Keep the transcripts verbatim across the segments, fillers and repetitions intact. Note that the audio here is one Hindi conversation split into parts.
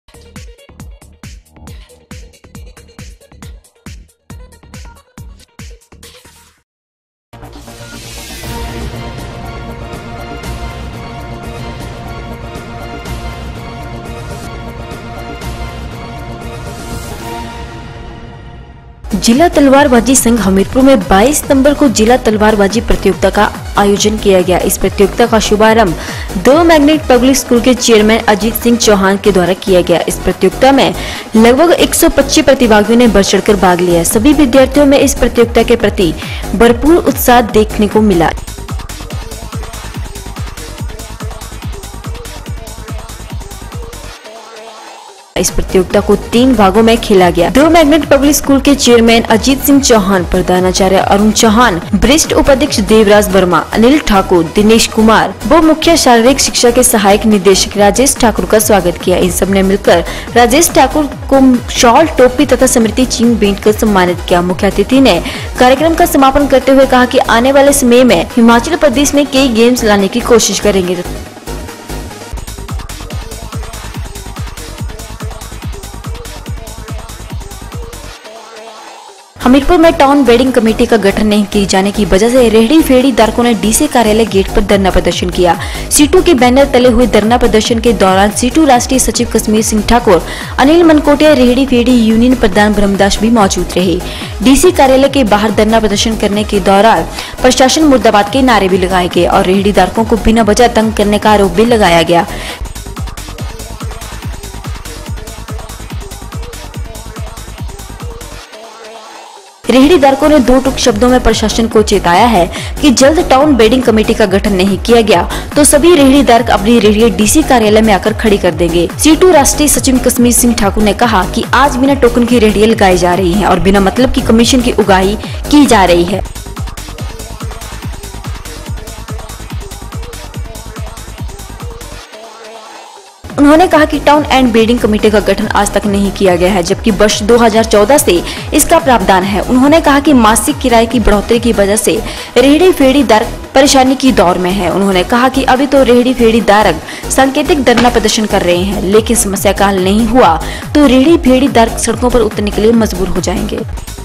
जिला तलवारबाजी संघ हमीरपुर में बाईस सितंबर को जिला तलवारबाजी प्रतियोगिता का आयोजन किया गया। इस प्रतियोगिता का शुभारंभ दो मैग्नेट पब्लिक स्कूल के चेयरमैन अजीत सिंह चौहान के द्वारा किया गया। इस प्रतियोगिता में लगभग एक सौ पच्चीस प्रतिभागियों ने बढ़ चढ़कर भाग लिया। सभी विद्यार्थियों में इस प्रतियोगिता के प्रति भरपूर उत्साह देखने को मिला। इस प्रतियोगिता को तीन भागों में खेला गया। दो मैग्नेट पब्लिक स्कूल के चेयरमैन अजीत सिंह चौहान, प्रधानाचार्य अरुण चौहान, वरिष्ठ उपाध्यक्ष देवराज वर्मा, अनिल ठाकुर, दिनेश कुमार व मुख्य शारीरिक शिक्षा के सहायक निदेशक राजेश ठाकुर का स्वागत किया। इन सब ने मिलकर राजेश ठाकुर को शॉल, टोपी तथा स्मृति चिन्ह भेंट कर सम्मानित किया। मुख्य अतिथि ने कार्यक्रम का समापन करते हुए कहा कि आने वाले समय में हिमाचल प्रदेश में कई गेम्स लाने की कोशिश करेंगे। हमीरपुर में टाउन वेडिंग कमेटी का गठन नहीं किए जाने की वजह से रेहड़ी फेड़ी धारकों ने डीसी कार्यालय गेट पर धरना प्रदर्शन किया। सीटू के बैनर तले हुए धरना प्रदर्शन के दौरान सीटू राष्ट्रीय सचिव कश्मीर सिंह ठाकुर, अनिल मनकोटिया, रेहड़ी फेड़ी यूनियन प्रधान ब्रह्मदास भी मौजूद रहे। डीसी कार्यालय के बाहर धरना प्रदर्शन करने के दौरान प्रशासन मुर्दाबाद के नारे भी लगाए गए और रेहड़ी धारकों को बिना वजह तंग करने का आरोप भी लगाया गया। रेहड़ी धारकों ने दो टूक शब्दों में प्रशासन को चेताया है कि जल्द टाउन वेडिंग कमेटी का गठन नहीं किया गया तो सभी रेहड़ी धारक अपनी रेहड़ी डीसी कार्यालय में आकर खड़ी कर देंगे। सीटू राष्ट्रीय सचिव कश्मीर सिंह ठाकुर ने कहा कि आज बिना टोकन की रेहड़ियां लगाई जा रही हैं और बिना मतलब की कमीशन की उगाही की जा रही है। उन्होंने कहा कि टाउन एंड वेडिंग कमेटी का गठन आज तक नहीं किया गया है, जबकि वर्ष दो हज़ार चौदह से इसका प्रावधान है। उन्होंने कहा कि मासिक किराए की बढ़ोतरी की वजह से रेहड़ी फेड़ी धारक परेशानी की दौर में है। उन्होंने कहा कि अभी तो रेहड़ी फेड़ी धारक सांकेतिक धरना प्रदर्शन कर रहे हैं, लेकिन समस्या का हल नहीं हुआ तो रेहड़ी फेड़ी धारक सड़कों पर उतरने के लिए मजबूर हो जाएंगे।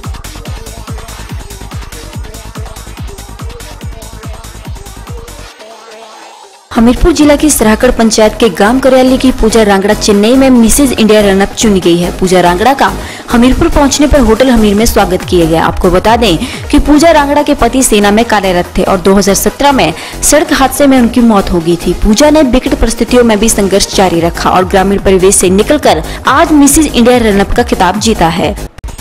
हमीरपुर जिला की सराहगढ़ पंचायत के ग्राम कार्यालय की पूजा रांगड़ा चेन्नई में मिसेज इंडिया रनअप चुनी गई है। पूजा रांगड़ा का हमीरपुर पहुंचने पर होटल हमीर में स्वागत किया गया। आपको बता दें कि पूजा रांगड़ा के पति सेना में कार्यरत थे और दो हज़ार सत्रह में सड़क हादसे में उनकी मौत हो गई थी। पूजा ने विकट परिस्थितियों में भी संघर्ष जारी रखा और ग्रामीण परिवेश से निकलकर आज मिसेज इंडिया रनअप का खिताब जीता है।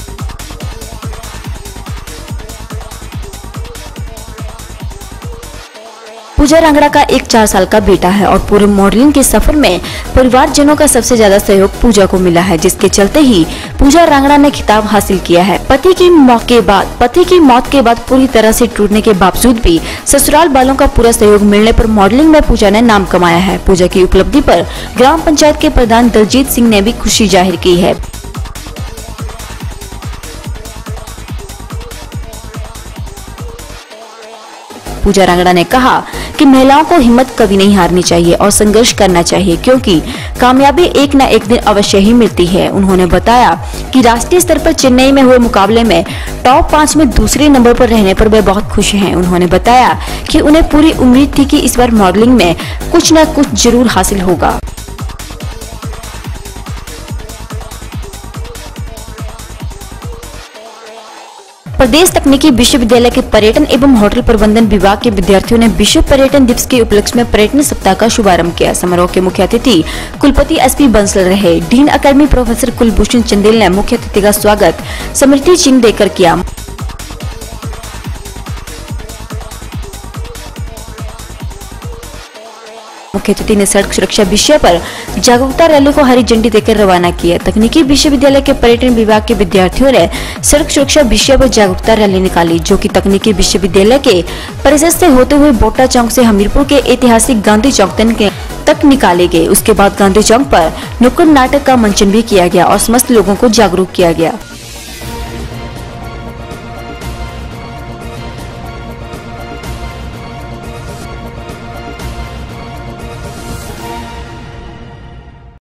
पूजा रांगड़ा का एक चार साल का बेटा है और पूरे मॉडलिंग के सफर में परिवारजनों का सबसे ज्यादा सहयोग पूजा को मिला है, जिसके चलते ही पूजा रांगड़ा ने खिताब हासिल किया है। पति की मौत के बाद पति की मौत के बाद पूरी तरह से टूटने के बावजूद भी ससुराल वालों का पूरा सहयोग मिलने पर मॉडलिंग में पूजा ने नाम कमाया है। पूजा की उपलब्धि पर ग्राम पंचायत के प्रधान दलजीत सिंह ने भी खुशी जाहिर की है। पूजा रांगड़ा ने कहा कि महिलाओं को हिम्मत कभी नहीं हारनी चाहिए और संघर्ष करना चाहिए, क्योंकि कामयाबी एक न एक दिन अवश्य ही मिलती है। उन्होंने बताया कि राष्ट्रीय स्तर पर चेन्नई में हुए मुकाबले में टॉप पाँच में दूसरे नंबर पर रहने पर वे बहुत खुश हैं। उन्होंने बताया कि उन्हें पूरी उम्मीद थी कि इस बार मॉडलिंग में कुछ न कुछ जरूर हासिल होगा। प्रदेश तकनीकी विश्वविद्यालय के पर्यटन एवं होटल प्रबंधन विभाग के विद्यार्थियों ने विश्व पर्यटन दिवस के उपलक्ष्य में पर्यटन सप्ताह का शुभारंभ किया। समारोह के मुख्य अतिथि कुलपति एस पी बंसल रहे। Dean academy professor Kulbhushan Chandel ने मुख्य अतिथि का स्वागत स्मृति चिन्ह देकर किया। मुख्य अतिथि ने सड़क सुरक्षा विषय पर जागरूकता रैली को हरी झंडी देकर रवाना किया। तकनीकी विश्वविद्यालय के पर्यटन विभाग के विद्यार्थियों ने सड़क सुरक्षा विषय पर जागरूकता रैली निकाली, जो कि तकनीकी विश्वविद्यालय के परिसर से होते हुए बोटा चौक से हमीरपुर के ऐतिहासिक गांधी चौक तक निकाले गए। उसके बाद गांधी चौक पर नुक्कड़ नाटक का मंचन भी किया गया और समस्त लोगों को जागरूक किया गया।